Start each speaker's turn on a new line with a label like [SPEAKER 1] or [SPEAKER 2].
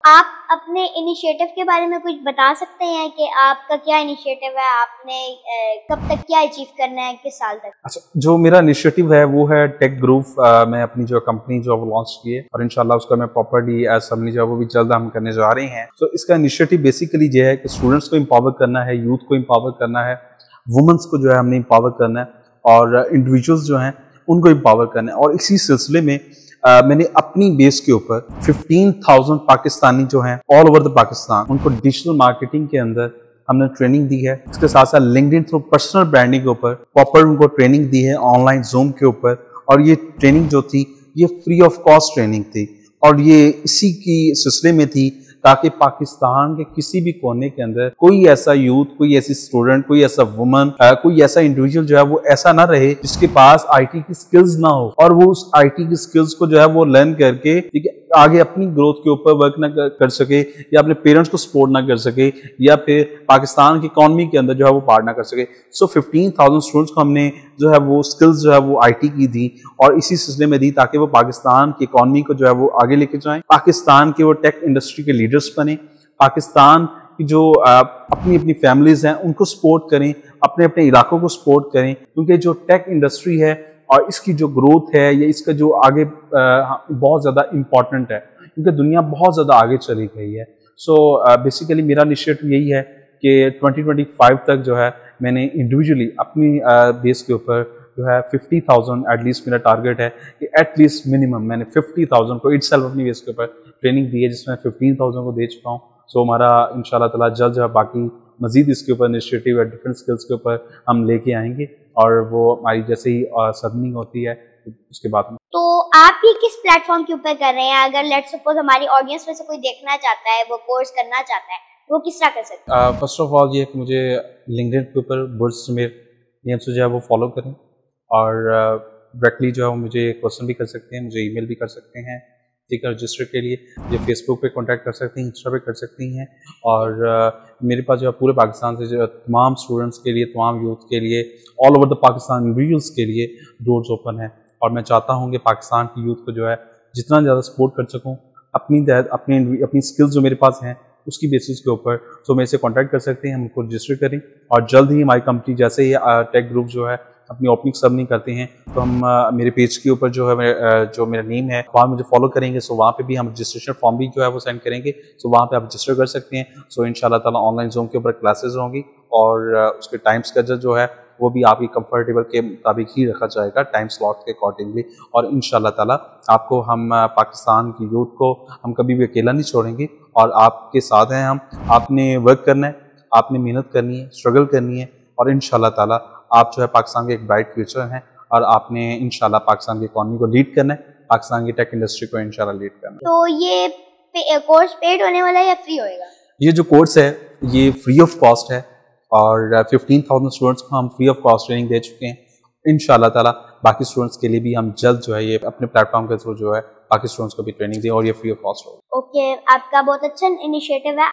[SPEAKER 1] آپ اپنے انیشیٹو کے بارے میں کچھ بتا سکتے ہیں کہ آپ کا کیا انیشیٹو ہے, آپ نے کب تک کیا اچیو کرنا ہے, کس سال تک؟
[SPEAKER 2] اچھا, جو میرا انیشیٹو ہے وہ ہے ٹیک گروپ. میں اپنی جو کمپنی جو لانچ کی ہے اور انشاءاللہ اس کا میں پراپرلی اسمبلی جو ہے وہ بھی جلد ہم کرنے جا رہے ہیں. تو اس کا انیشیٹو بیسیکلی یہ ہے کہ اسٹوڈنٹس کو امپاور کرنا ہے, یوتھ کو امپاور کرنا ہے, وومنس کو جو ہے ہم نے امپاور کرنا ہے, اور انڈیویجولس جو ہیں ان کو امپاور کرنا ہے. اور اسی سلسلے میں میں نے اپنی بیس کے اوپر 15,000 پاکستانی جو ہیں آل اوور دا پاکستان, ان کو ڈیجیٹل مارکیٹنگ کے اندر ہم نے ٹریننگ دی ہے. اس کے ساتھ ساتھ linked in through personal branding کے اوپر پراپر ان کو ٹریننگ دی ہے آن لائن زوم کے اوپر. اور یہ ٹریننگ جو تھی یہ فری آف کاسٹ ٹریننگ تھی, اور یہ اسی کی سلسلے میں تھی تاکہ پاکستان کے کسی بھی کونے کے اندر کوئی ایسا یوتھ, کوئی ایسی اسٹوڈنٹ, کوئی ایسا وومن, کوئی ایسا انڈیویجول جو ہے وہ ایسا نہ رہے جس کے پاس آئی ٹی کی سکلز نہ ہو, اور وہ اس آئی ٹی کی سکلز کو جو ہے وہ لرن کر کے آگے اپنی گروتھ کے اوپر ورک نہ کر سکے, یا اپنے پیرنٹس کو سپورٹ نہ کر سکے, یا پھر پاکستان کی اکانومی کے اندر جو ہے وہ پارٹ نہ کر سکے. سو 15,000 اسٹوڈنٹس کو ہم نے جو ہے وہ سکلز جو ہے وہ آئی ٹی کی دی, اور اسی سلسلے میں دی تاکہ وہ پاکستان کی اکانومی کو جو ہے وہ آگے لے کے جائیں, پاکستان کے وہ ٹیک انڈسٹری کے لیڈرز بنیں, پاکستان کی جو اپنی اپنی فیملیز ہیں ان کو سپورٹ کریں, اپنے اپنے علاقوں کو سپورٹ کریں. کیونکہ جو ٹیک انڈسٹری ہے اور اس کی جو گروتھ ہے یا اس کا جو آگے بہت زیادہ امپورٹنٹ ہے, کیونکہ دنیا بہت زیادہ آگے چلی گئی ہے. سو بیسیکلی میرا انیشیٹو یہی ہے کہ 2025 تک جو ہے میں نے انڈیویجولی اپنی بیس کے اوپر جو ہے 50,000 ایٹ لیسٹ میرا ٹارگیٹ ہے کہ ایٹ لیسٹ منیمم میں نے 50,000 کو اٹ سیلف اپنی بیس کے اوپر ٹریننگ دی ہے, جس میں 15,000 کو دے چکا ہوں. سو ہمارا انشاءاللہ تعالیٰ جلد جو ہے باقی مزید اس کے اوپر انیشیٹو ہے ڈفرینٹ اسکلس کے اوپر ہم لے کے آئیں گے, اور وہ ہماری جیسے ہی سبمنگ ہوتی ہے اس کے بعد میں.
[SPEAKER 1] تو آپ بھی کس پلیٹ فارم کے اوپر کر رہے ہیں؟ اگر لیٹ سپوز ہماری آڈینس میں سے کوئی دیکھنا چاہتا ہے, وہ کورس کرنا چاہتا ہے, وہ کس طرح کر سکتا ہے؟
[SPEAKER 2] فرسٹ آف آل یہ کہ مجھے لنکڈ ان کے اوپر برس سمیر نیم سے جو ہے وہ فالو کریں, اور ڈائریکٹلی جو ہے مجھے کوشچن بھی کر سکتے ہیں, مجھے ای میل بھی کر سکتے ہیں, ٹھیک ہے, رجسٹر کے لیے یہ فیس بک پہ کانٹیکٹ کر سکتے ہیں, انسٹا پہ کر سکتی ہیں. اور میرے پاس جو ہے پورے پاکستان سے جو ہے تمام اسٹوڈنٹس کے لیے, تمام یوتھ کے لیے, all over the Pakistan individuals کے لیے ڈورز اوپن ہے. اور میں چاہتا ہوں کہ پاکستان کی یوتھ کو جو ہے جتنا زیادہ سپورٹ کر سکوں اپنی سکلز جو میرے پاس ہیں اس کی بیسس کے اوپر. سو میرے سے کانٹیکٹ کر سکتے ہیں, ہم کو رجسٹر کریں, اور جلد ہی ہماری کمپنی جیسے ہی ٹیک گروپ جو ہے اپنی اوپننگ سبمنگ کرتے ہیں تو ہم میرے پیج کے اوپر جو ہے جو میرا نیم ہے وہاں مجھے فالو کریں گے. سو وہاں پہ بھی ہم رجسٹریشن فارم بھی جو ہے وہ سینڈ کریں گے. سو وہاں پہ آپ رجسٹر کر سکتے ہیں. سو انشاءاللہ تعالیٰ آن لائن زوم کے اوپر کلاسز ہوں گی, اور اس کے ٹائم اسکیڈول جو ہے وہ بھی آپ کی کمفرٹیبل کے مطابق ہی رکھا جائے گا, ٹائم سلاٹ کے اکارڈنگلی. اور انشاءاللہ تعالیٰ آپ کو ہم پاکستان کی یوتھ کو ہم کبھی بھی اکیلا نہیں چھوڑیں گے, اور آپ کے ساتھ ہیں ہم. آپ نے ورک کرنا ہے, آپ نے محنت کرنی ہے, اسٹرگل کرنی ہے, اور انشاءاللہ تعالیٰ آپ جو ہے پاکستان کے ایک برائٹ فیوچر ہیں, اور آپ نے انشاءاللہ پاکستان کی اکانومی کو لیڈ کرنا ہے, پاکستان کی ٹیک انڈسٹری کو انشاءاللہ لیڈ کرنا ہے.
[SPEAKER 1] تو یہ کورس پیڈ ہونے والا ہے یا فری ہوئے گا؟
[SPEAKER 2] یہ جو کورس ہے یہ فری آف کاسٹ ہے, اور 15,000 اسٹوڈنٹس کو ہم فری آف کاسٹ ٹریننگ دے چکے ہیں. انشاءاللہ تعالیٰ باقی اسٹوڈنٹس کے لیے بھی ہم جلد جو ہے یہ اپنے پلیٹ فارم کے تھرو جو ہے باقی اسٹوڈنٹس کو بھی ٹریننگ دیں, اور یہ فری آف کاسٹ ہوگا.
[SPEAKER 1] اوکے, آپ کا بہت اچھا انیشیٹو ہے.